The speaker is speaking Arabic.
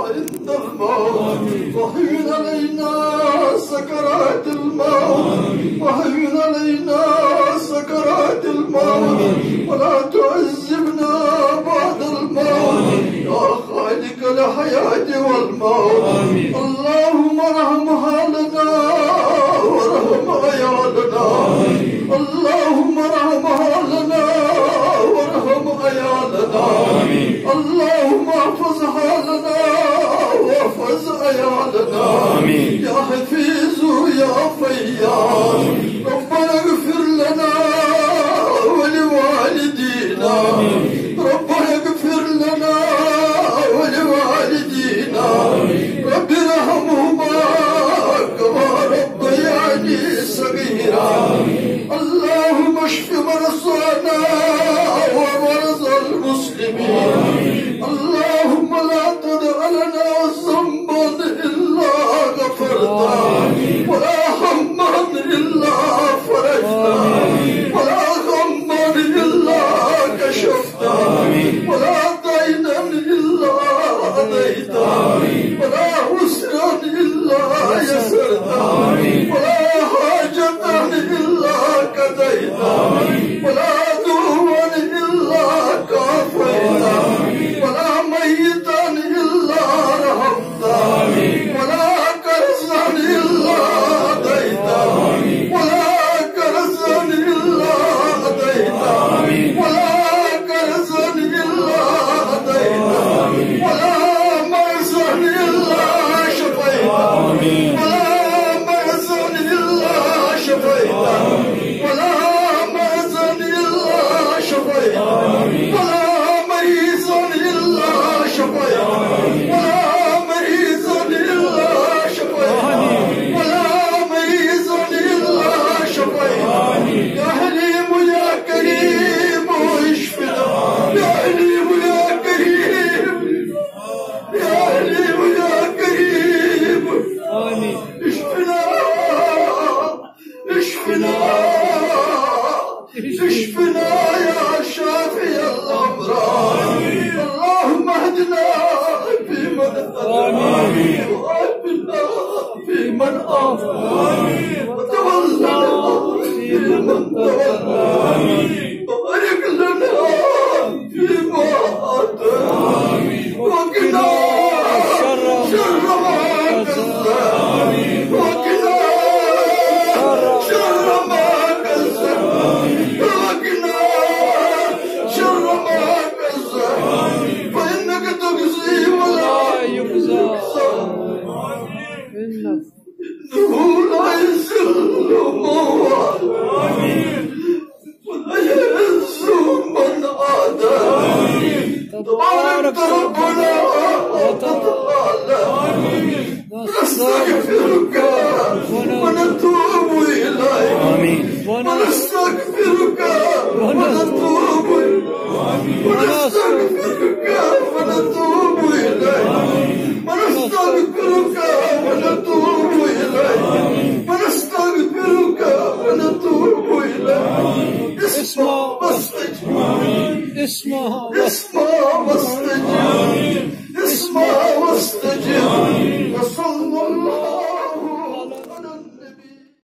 عند الموت، وهين علينا سكرات الموت، وهين علينا سكرات الموت، ولا تعذبنا بعد الموت يا خالق الحياة والموت. اللهم ارحم حالنا وارحم عيالنا، اللهم ارحم حالنا وارحم عيالنا، اللهم احفظ حالنا واحفظ عيالنا يا حفيظ يا فياض. ربنا اغفر لنا ولوالدينا، ربنا اغفر لنا ولوالدينا، رب ارحمهما كما ربياني صغيرا. اللهم اشف مرضانا ومرضى المسلمين. اللهم لا تدع لنا ذنبا الا غفرته، ولا هما الا فرجته، ولا غما الا كشفته، ولا دينا الا قضيته، ولا حسنا الا يسرته، ولا حاجة الا قضيته، ولا عدوا الا كافيته، ولا ميتا الا رحمته، ولا كرزا الا هديته، ولا كرزا الا هديته، ولا كرزا الا هديته، ولا مرزا الا شفيته، ولا مرزا الا شفيته، ولا مرزا الا شفيته، ولا مريضا الا شفيته، ولا مريضا الا شفيته، ولا مريضا الا شفيته. يا حليم يا كريم اشفنا، يا حليم يا كريم، يا حليم يا كريم اشفنا، اشفنا، اشفنا يا شافي الامراض. اللهم اهدنا فيمن هديت، وعافنا فيمن عافيت، وتولنا فيمن توليت، وبارك لنا فيما اعطيت، وقنا شر ما قدرت، وقنا شر ما قدرت، وقنا شر ما قدرت، فإنك تقضي ولا يقضى، إنه لا يذل من والاه ولا يعز من عاداه. تبارك ربنا وتعالى، نستغفرك ونتوب إليك، ونستغفرك ونتوب إليك، ونستغفرك ونتوب إليك، ونستغفرك ونتوب إليك، ونستغفرك ونتوب إليك. اسمع واستجب، اسمع واستجب، اسمع واستجب.